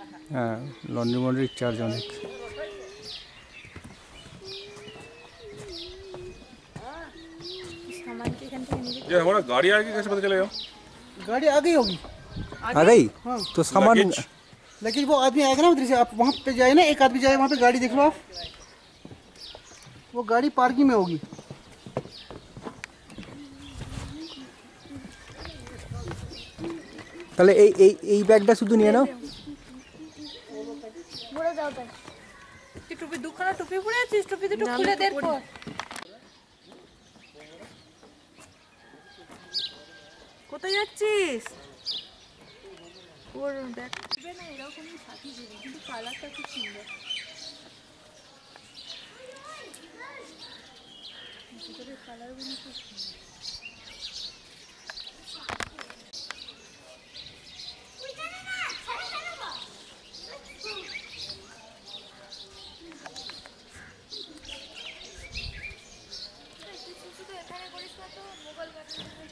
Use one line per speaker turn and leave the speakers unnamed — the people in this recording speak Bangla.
হ্যাঁ, লন্ড্রি মন্ড্রির চার্জ অনেক।
ये हमारा गाड़ी आएगी कैसे पता चलेगा?
गाड़ी आ गई होगी।
आ गई?
हाँ
तो सामान
लगेज
लेकिन वो आदमी आएगा ना उधर से, आप वहाँ पे जाए ना, एक आदमी जाए वहाँ पे, गाड़ी देख लो आप, वो गाड़ी पार्किंग में होगी।
তাহলে এই এই এই ব্যাগটা শুধু নিয়ে নাও।
তুই টুপি দুখানা টুপি পরে আছিস, টুপি দুটো খুলে দে পর। কোথায় যাচ্ছিস? ওর ব্যাগ না এরকমই সাথী দিবি, কিন্তু কালারটা খুব সুন্দর। কালারগুলো খুব সুন্দর। এখানে করিস না তো, মোবাইল